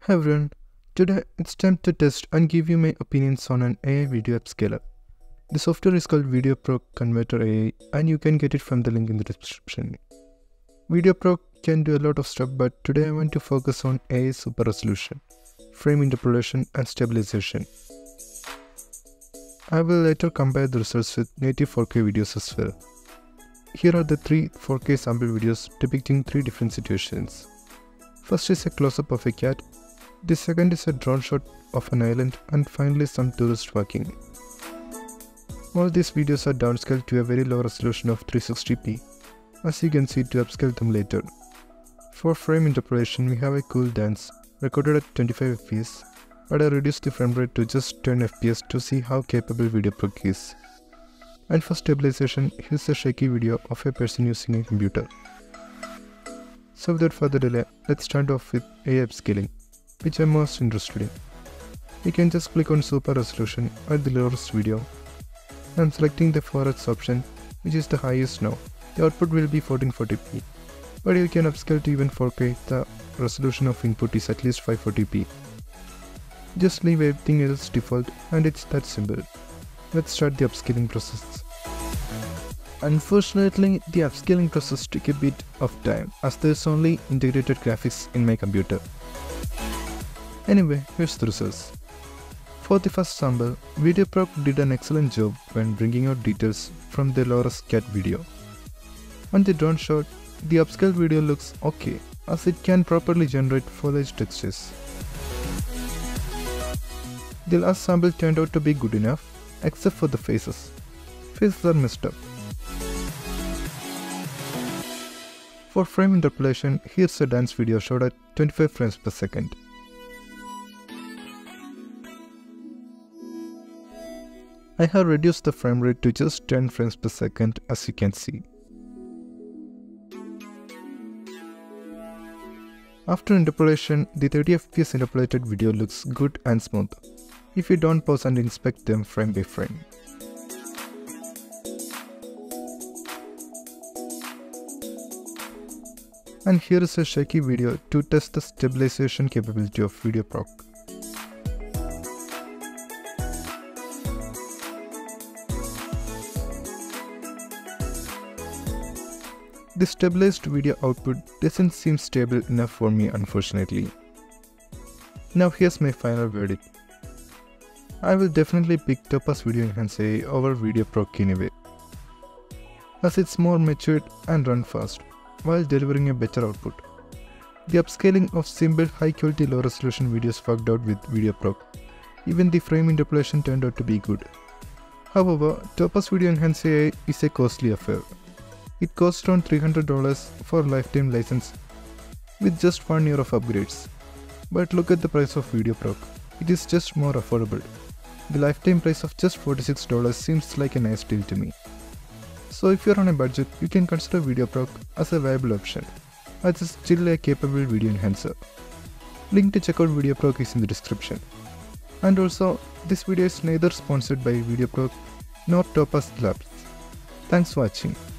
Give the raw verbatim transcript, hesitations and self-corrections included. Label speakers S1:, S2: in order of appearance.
S1: Hi everyone, today it's time to test and give you my opinions on an A I video upscaler. The software is called VideoProc Converter A I and you can get it from the link in the description. VideoProc can do a lot of stuff, but today I want to focus on A I super resolution, frame interpolation and stabilization. I will later compare the results with native four K videos as well. Here are the three four K sample videos depicting three different situations. First is a close-up of a cat, the second is a drone shot of an island, and finally some tourists walking. All these videos are downscaled to a very low resolution of three sixty p, as you can see to upscale them later. For frame interpolation we have a cool dance, recorded at twenty-five F P S, but I reduced the frame rate to just ten F P S to see how capable VideoProc is. And for stabilization, here's a shaky video of a person using a computer. So without further delay, let's start off with A I upscaling, which I'm most interested in. You can just click on super resolution at the lowest video. I'm selecting the four X option, which is the highest now. The output will be fourteen forty p, but you can upscale to even four K if the resolution of input is at least five forty p. Just leave everything else default and it's that simple. Let's start the upscaling process. Unfortunately, the upscaling process took a bit of time as there's only integrated graphics in my computer. Anyway, here's the results. For the first sample, VideoProc did an excellent job when bringing out details from the lowest cat video. On the drone shot, the upscaled video looks okay as it can properly generate foliage textures. The last sample turned out to be good enough, except for the faces. Faces are messed up. For frame interpolation, here's a dance video shot at twenty-five frames per second. I have reduced the frame rate to just ten frames per second, as you can see. After interpolation, the thirty F P S interpolated video looks good and smooth, if you don't pause and inspect them frame by frame. And here is a shaky video to test the stabilization capability of VideoProc. The stabilized video output doesn't seem stable enough for me, unfortunately. Now here's my final verdict. I will definitely pick Topaz Video Enhance A I over VideoProc anyway, as it's more matured and run fast, while delivering a better output. The upscaling of simple high quality low resolution videos worked out with VideoProc. Even the frame interpolation turned out to be good. However, Topaz Video Enhance A I is a costly affair. It costs around three hundred dollars for a lifetime license with just one year of upgrades. But look at the price of VideoProc. It is just more affordable. The lifetime price of just forty-six dollars seems like a nice deal to me. So if you're on a budget, you can consider VideoProc as a viable option, as it's still a capable video enhancer. Link to check out VideoProc is in the description. And also, this video is neither sponsored by VideoProc nor Topaz Labs. Thanks for watching.